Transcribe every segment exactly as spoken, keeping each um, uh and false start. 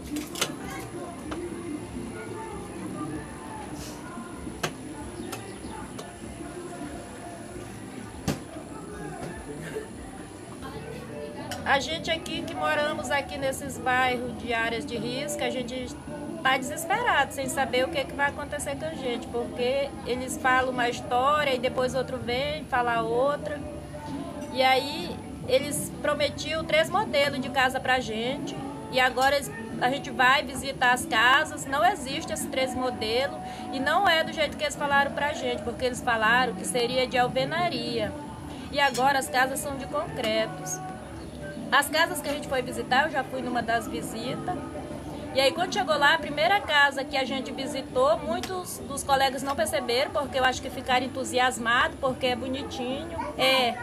A gente aqui que moramos aqui nesses bairros de áreas de risco, a gente tá desesperado, sem saber o que, que vai acontecer com a gente, porque eles falam uma história e depois outro vem falar outra. E aí eles prometiam três modelos de casa pra gente e agora a gente vai visitar as casas, não existe esses três modelos e não é do jeito que eles falaram pra gente, porque eles falaram que seria de alvenaria e agora as casas são de concretos. As casas que a gente foi visitar, eu já fui numa das visitas. E aí quando chegou lá, a primeira casa que a gente visitou, muitos dos colegas não perceberam, porque eu acho que ficaram entusiasmados, porque é bonitinho. É,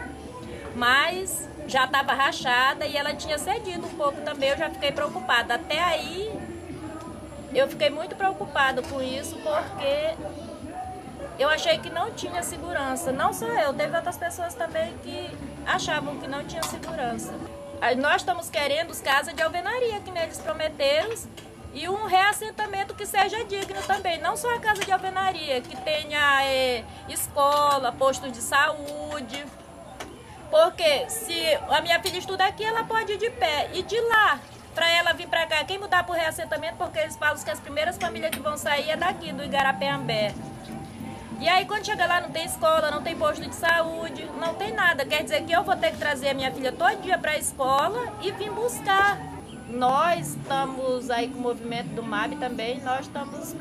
mas já estava rachada e ela tinha cedido um pouco também, eu já fiquei preocupada. Até aí, eu fiquei muito preocupada com isso, porque eu achei que não tinha segurança. Não só eu, teve outras pessoas também que achavam que não tinha segurança. Nós estamos querendo as casas de alvenaria, que eles prometeram, e um reassentamento que seja digno também. Não só a casa de alvenaria, que tenha é, escola, posto de saúde. Porque se a minha filha estuda aqui, ela pode ir de pé. E de lá, para ela vir para cá, quem mudar para o reassentamento, porque eles falam que as primeiras famílias que vão sair é daqui, do Igarapé-Ambé. E aí quando chega lá não tem escola, não tem posto de saúde, não tem nada. Quer dizer que eu vou ter que trazer a minha filha todo dia para a escola e vir buscar. Nós estamos aí com o movimento do M A B também, nós estamos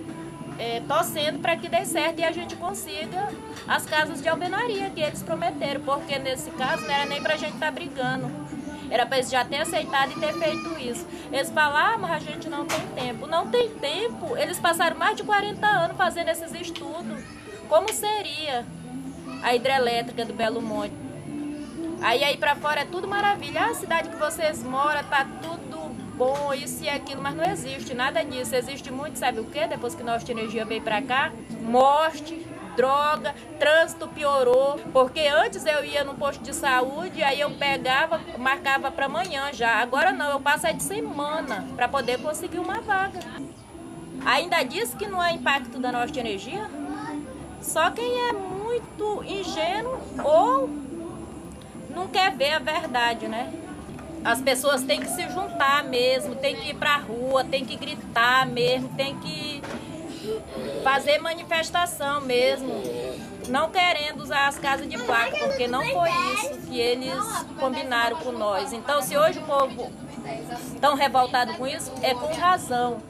é, torcendo para que dê certo e a gente consiga as casas de alvenaria que eles prometeram, porque nesse caso não era nem para a gente estar tá brigando. Era para eles já terem aceitado e ter feito isso. Eles falaram, ah, mas a gente não tem tempo. Não tem tempo. Eles passaram mais de quarenta anos fazendo esses estudos. Como seria a hidrelétrica do Belo Monte? Aí aí para fora é tudo maravilha. Ah, a cidade que vocês moram tá tudo bom, isso e aquilo, mas não existe nada disso. Existe muito, sabe o quê? Depois que Norte Energia veio para cá, morte, droga, trânsito piorou, porque antes eu ia no posto de saúde, aí eu pegava, marcava para amanhã já. Agora não, eu passo é de semana para poder conseguir uma vaga. Ainda diz que não é impacto da Norte Energia? Só quem é muito ingênuo ou não quer ver a verdade, né? As pessoas têm que se juntar mesmo, tem que ir pra rua, tem que gritar mesmo, tem que fazer manifestação mesmo, não querendo usar as casas de placa, porque não foi isso que eles combinaram com nós. Então, se hoje o povo tão revoltado com isso, é com razão.